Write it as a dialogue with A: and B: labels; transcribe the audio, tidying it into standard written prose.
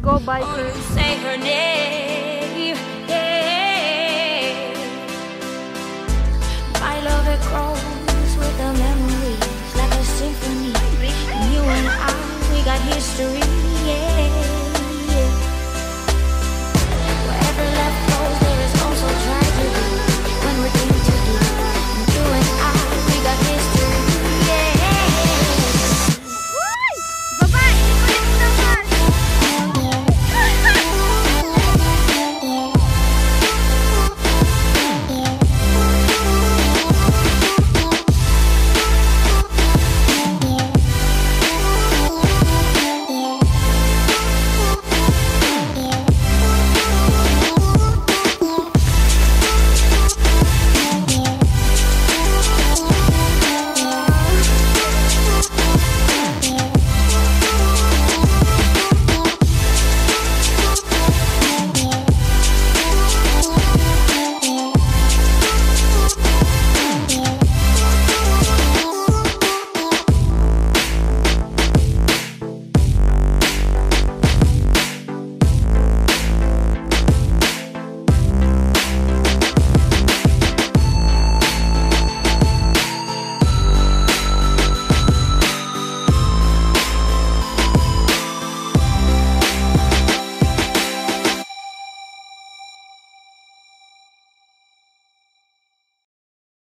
A: Go bikers.
B: Say her name. Yeah. My love, it grows with the memories like a symphony. You and I, we got history